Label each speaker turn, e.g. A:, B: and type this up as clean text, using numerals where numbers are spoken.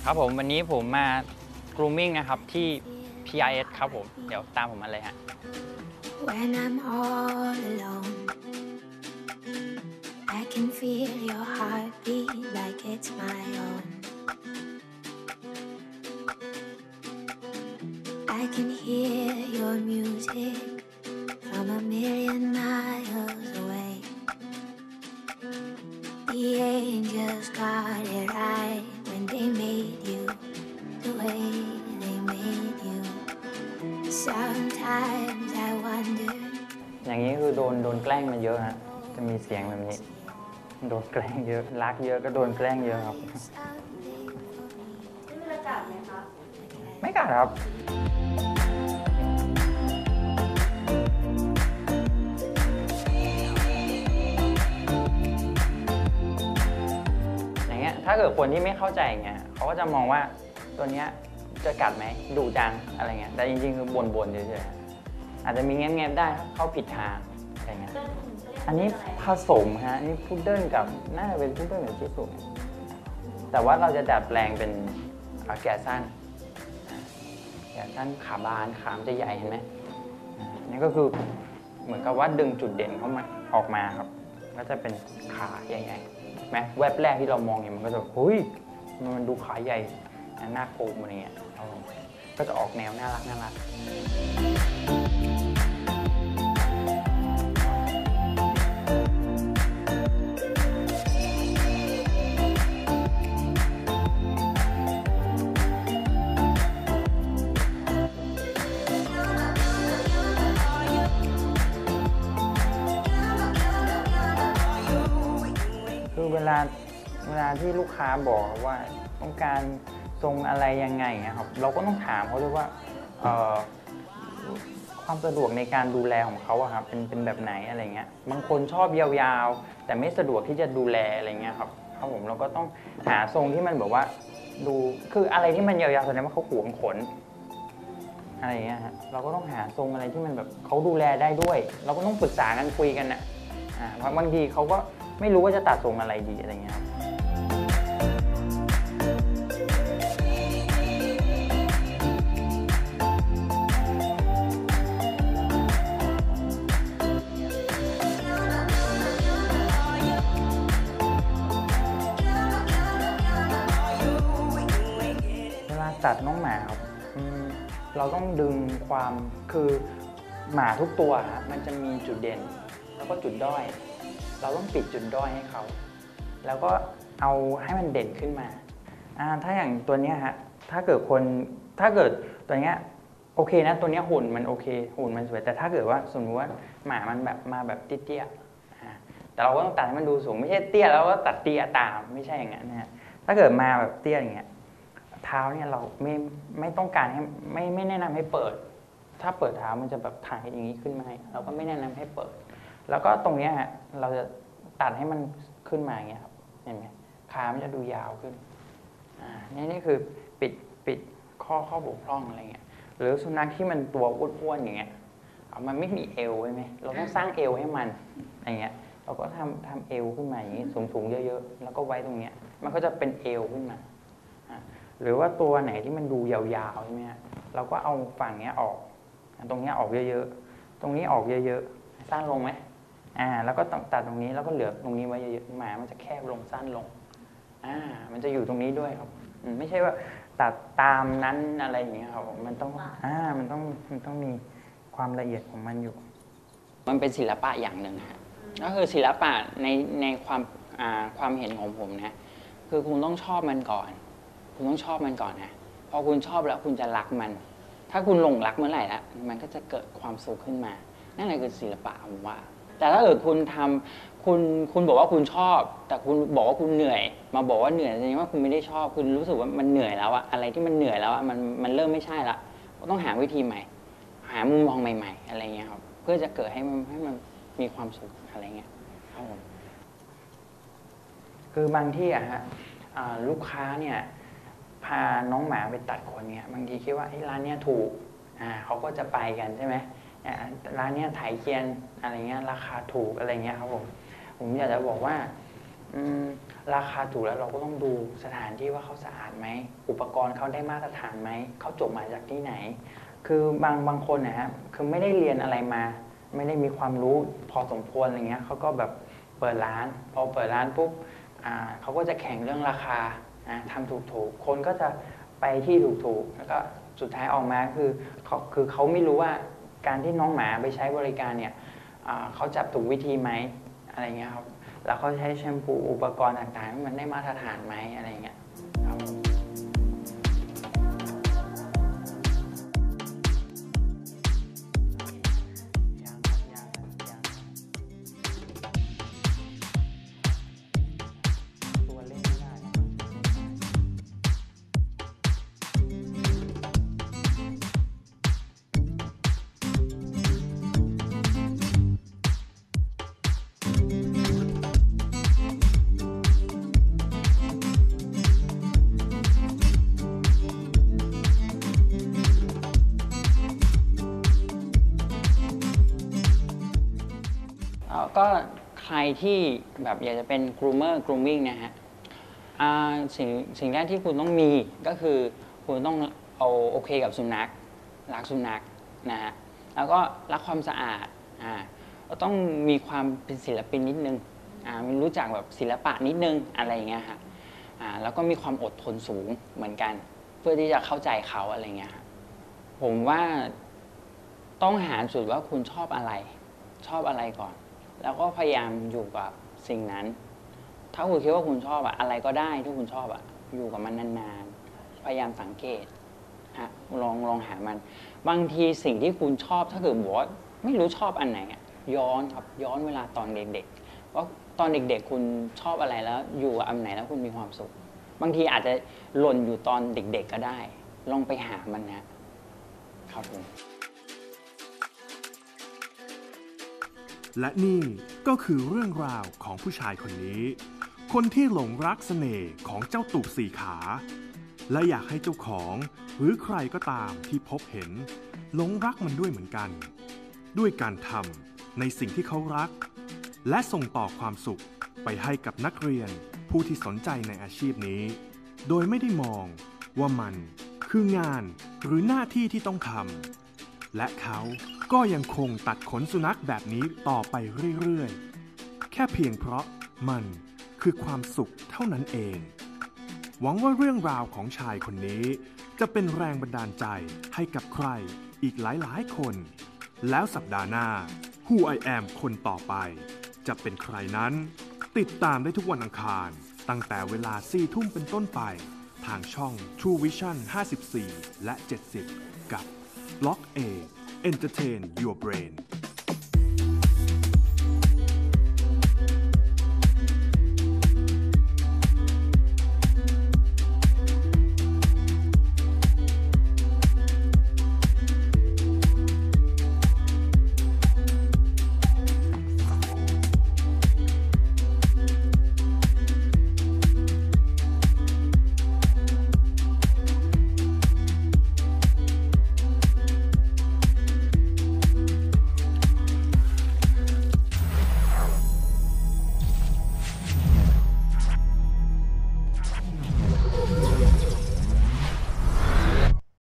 A: ครับผมวันนี้ผมมา grooming นะครับที่ PRS ครับผมเดี๋ยวตามผมมาเลยฮะ
B: When I'm all alone, I can feel your heartbeat like it's my own. I can hear your music from a million miles away. The angels got it right when they made you the way they made you. Sometimes I wonder.
A: อย่างนี้คือโดนแกล้งมาเยอะฮะจะมีเสียงแบบนี้โดนแกล้งเยอะรักเยอะก็โดนแกล้งเยอะครับ
C: ไม่กัดไหมคะ
A: ไม่กัดครับอย่างเงี้ยถ้าเกิดคนที่ไม่เข้าใจอย่างเงี้ยเขาก็จะมองว่าตัวเนี้ยจะกัดไหมดุจังอะไรเงี้ยแต่จริงๆคือบ่นเฉยๆอาจจะมีแง้มๆได้เข้าผิดทางอะไรเงี้ยอันนี้ผสมฮะนี่พุดเดิ้ลกับน่าจะเป็นพุดเดิ้ลกับชิสุแต่ว่าเราจะดัดแปลงเป็นแกะสั้นขาบานขามจะใหญ่เห็นไหมนี่ก็คือเหมือนกับว่าดึงจุดเด่นเข้ามาออกมาครับก็จะเป็นขาใหญ่ๆไหมแวบแรกที่เรามองเนี่ยมันก็จะเฮ้ยมันดูขาใหญ่หน้าโกงอะไรเงี้ยก็จะออกแนวน่ารักคือเวลาที่ลูกค้าบอกว่าต้องการทรงอะไรยังไงครับเราก็ต้องถามเขาด้วยว่าความสะดวกในการดูแลของเขาครับเป็นแบบไหนอะไรเงี้ยบางคนชอบยาวๆแต่ไม่สะดวกที่จะดูแลอะไรเงี้ยครับผมเราก็ต้องหาทรงที่มันแบบว่าดูคืออะไรที่มันยาวๆแสดงว่าเขาหวงขนอะไรเงี้ยฮะเราก็ต้องหาทรงอะไรที่มันแบบเขาดูแลได้ด้วยเราก็ต้องปรึกษากันคุยกันนะเพราะบางทีเขาก็ไม่รู้ว่าจะตัดทรงอะไรดีอะไรเงี้ยตัดน้องหมาครับเราต้องดึงความคือหมาทุกตัวมันจะมีจุดเด่นแล้วก็จุดด้อยเราต้องปิดจุดด้อยให้เขาแล้วก็เอาให้มันเด่นขึ้นมาถ้าอย่างตัวนี้ฮะถ้าเกิดตัวนี้โอเคนะตัวนี้หุ่นมันโอเคหุ่นมันสวยแต่ถ้าเกิดว่าสมมติว่าหมามันแบบมาแบบเตี้ยแต่เราก็ต้องตัดให้มันดูสูงไม่ใช่เตี้ยแล้วก็ตัดเตี้ยตามไม่ใช่อย่างนั้นนะฮะถ้าเกิดมาแบบเตี้ยอย่างเงี้ยเท้าเนี่ยเราไม่ต้องการให้ไม่แนะนำให้เปิดถ้าเปิดเท้ามันจะแบบถ่ายอย่างนี้ขึ้นมาเราก็ไม่แนะนำให้เปิดแล้วก็ตรงนี้ฮะเราจะตัดให้มันขึ้นมาอย่างเงี้ยครับเห็นไหมขามันจะดูยาวขึ้นนี่คือปิดข้อบกพร่องอะไรเงี้ยหรือสุนัขที่มันตัวอ้วนๆอย่างเงี้ยมันไม่มีเอวใช่ไหมเราต้องสร้างเอวให้มันอย่างเงี้ยเราก็ทำเอวขึ้นมาอย่างนี้สูงเยอะๆแล้วก็ไว้ตรงเนี้ยมันก็จะเป็นเอวขึ้นมาหรือว่าตัวไหนที่มันดูยาวๆใช่ไหมเราก็เอาฝั่งนี้ออกตรงนี้ออกเยอะๆตรงนี้ออกเยอะๆสั้นลงไหมแล้วก็ตัดตรงนี้แล้วก็เหลือตรงนี้ไว้เยอะๆหมามันจะแคบลงสั้นลงมันจะอยู่ตรงนี้ด้วยครับไม่ใช่ว่าตัดตามนั้นอะไรอย่างเงี้ยครับมันต้องมีความละเอียดของมันอยู่มันเป็นศิลปะอย่างหนึ่งฮะก็คือศิลปะในความเห็นของผมนะคือคุณต้องชอบมันก่อนคุณต้องชอบมันก่อนนะพอคุณชอบแล้วคุณจะรักมันถ้าคุณหลงรักเมื่อไหร่แล้วมันก็จะเกิดความสุขขึ้นมานั่นแหละคือศิลปะผมว่าแต่ถ้าเกิดคุณทำคุณบอกว่าคุณชอบแต่คุณบอกว่าคุณเหนื่อยมาบอกว่าเหนื่อยแสดงว่าคุณไม่ได้ชอบคุณรู้สึกว่ามันเหนื่อยแล้วอะอะไรที่มันเหนื่อยแล้วอะมันเริ่มไม่ใช่ละต้องหาวิธีใหม่หามุมมองใหม่ๆอะไรเงี้ยครับเพื่อจะเกิดให้มันมีความสุขอะไรเงี้ยครับผมคือบางที่อะฮะลูกค้าเนี่ยพาน้องหมาไปตัดขนเนี่ยบางทีคิดว่าร้านนี้ถูกเขาก็จะไปกันใช่ไหมร้านนี้ไถเกียนอะไรเงี้ยราคาถูกอะไรเงี้ยครับผมอยากจะบอกว่าราคาถูกแล้วเราก็ต้องดูสถานที่ว่าเขาสะอาดไหมอุปกรณ์เขาได้มาตรฐานไหมเขาจบมาจากที่ไหนคือบางคนนะฮะคือไม่ได้เรียนอะไรมาไม่ได้มีความรู้พอสมควรอะไรเงี้ยเขาก็แบบเปิดร้านพอเปิดร้านปุ๊บเขาก็จะแข่งเรื่องราคาทำถูกคนก็จะไปที่ถูกแล้วก็สุดท้ายออกมาคือเขาไม่รู้ว่าการที่น้องหมาไปใช้บริการเนี่ยเขาจับถูกวิธีไหมอะไรเงี้ยครับแล้วเขาใช้แชมพูอุปกรณ์ต่างๆมันได้มาตรฐานไหมอะไรเงี้ยครับตัวเล่นไม่ได้ก็ใครที่แบบอยากจะเป็น groomer grooming นะฮะสิ่งแรกที่คุณต้องมีก็คือคุณต้องเอาโอเคกับสุนัขรักสุนัขนะฮะแล้วก็รักความสะอาดก็ต้องมีความเป็นศิลปินนิดนึงมีรู้จักแบบศิลปะนิดนึงอะไรอย่างเงี้ยฮะแล้วก็มีความอดทนสูงเหมือนกันเพื่อที่จะเข้าใจเขาอะไรเงี้ยฮะผมว่าต้องหาจุดว่าคุณชอบอะไรก่อนแล้วก็พยายามอยู่กับสิ่งนั้นถ้าคุณคิดว่าคุณชอบอะไรก็ได้ที่คุณชอบอยู่กับมันนานๆพยายามสังเกตลองหามันบางทีสิ่งที่คุณชอบถ้าเกิดบอกว่าไม่รู้ชอบอันไหนย้อนเวลาตอนเด็กๆว่าตอนเด็กๆคุณชอบอะไรแล้วอยู่กับอันไหนแล้วคุณมีความสุขบางทีอาจจะหล่นอยู่ตอนเด็กๆก็ได้ลองไปหามันนะครับผม
C: และนี่ก็คือเรื่องราวของผู้ชายคนนี้คนที่หลงรักเสน่ห์ของเจ้าตูบสี่ขาและอยากให้เจ้าของหรือใครก็ตามที่พบเห็นหลงรักมันด้วยเหมือนกันด้วยการทำในสิ่งที่เขารักและส่งต่อความสุขไปให้กับนักเรียนผู้ที่สนใจในอาชีพนี้โดยไม่ได้มองว่ามันคืองานหรือหน้าที่ที่ต้องทำและเขาก็ยังคงตัดขนสุนัขแบบนี้ต่อไปเรื่อยๆแค่เพียงเพราะมันคือความสุขเท่านั้นเองหวังว่าเรื่องราวของชายคนนี้จะเป็นแรงบันดาลใจให้กับใครอีกหลายๆคนแล้วสัปดาห์หน้า Who I Am คนต่อไปจะเป็นใครนั้นติดตามได้ทุกวันอังคารตั้งแต่เวลา 4 ทุ่มเป็นต้นไปทางช่อง True Vision 54 และ 70 กับ Block A Entertain Your Brain